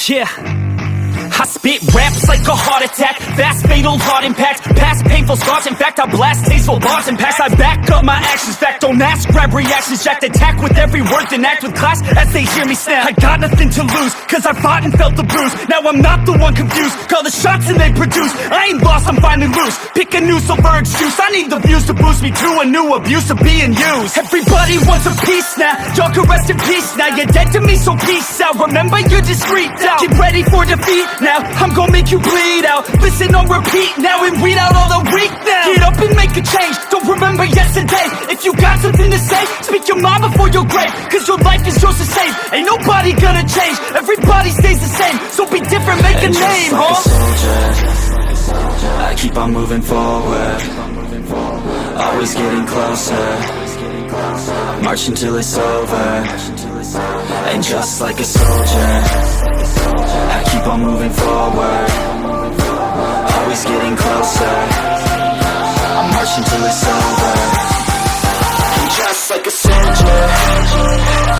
Yeah, I spit raps like a heart attack, fast fatal heart impact, past painful scars, in fact I blast tasteful bars and packs. I back up my actions, fact don't ask, grab reactions, jacked attack with every word, then act with class as they hear me snap. I got nothing to lose, cause I fought and felt the bruise, now I'm not the one confused, call the shots and they produce, I ain't lost, I'm finally loose, pick a new silver excuse, I need the views to boost me to a new abuse of being used. Everybody wants a piece now, y'all can rest in peace now, you're dead to me so peace out, remember you're just freaked out, get ready for defeat now, I'm gonna make you bleed out, listen on repeat now and weed out all the weak now. Get up and make a change, don't remember yesterday, if you got something to say, speak your mind before your grave, cause your life is yours to save, ain't nobody gonna change, everybody stays the same, so be different, make a name, like a soldier, I keep on moving forward, always getting closer, march until it's over, and just like a soldier, I keep on moving forward,